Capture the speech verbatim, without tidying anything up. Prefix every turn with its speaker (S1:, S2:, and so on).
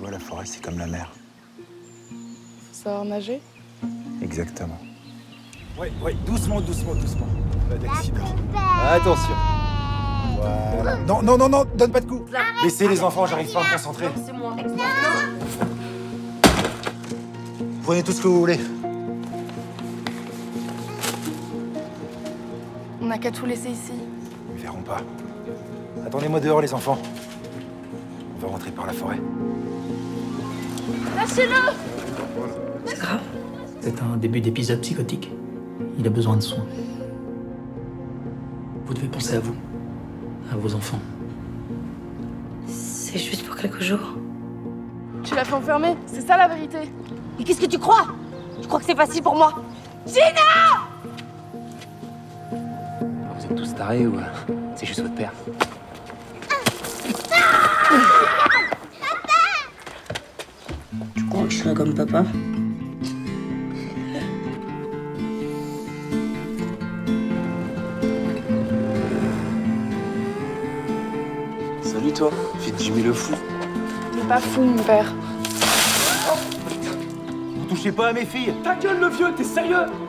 S1: vois, la forêt, c'est comme la mer.
S2: Savoir nager?
S1: Exactement.
S3: Ouais, ouais, doucement, doucement, doucement. Pas d'accident. Attention. Voilà. Non, non, non, non, donne pas de coups. Laissez les enfants, j'arrive pas à me concentrer.
S4: C'est moi.
S3: Prenez tout ce que vous voulez.
S2: On n'a qu'à tout laisser ici.
S3: Ils verront pas. Attendez-moi dehors, les enfants. On va rentrer par la forêt.
S2: Lâchez-le!
S5: C'est grave. C'est un début d'épisode psychotique. Il a besoin de soins. Vous devez penser à vous, à vos enfants.
S4: C'est juste pour quelques jours.
S2: Tu l'as fait enfermer, c'est ça la vérité.
S4: Mais qu'est-ce que tu crois? Tu crois que c'est facile pour moi? Gina!
S6: Vous êtes tous tarés ou c'est juste votre père?
S4: Tu crois que je serais comme papa?
S6: Salut toi, fille de Jimmy le fou.
S2: Il est pas fou, mon père.
S3: Vous touchez pas à mes filles.
S6: Ta gueule le vieux, t'es sérieux?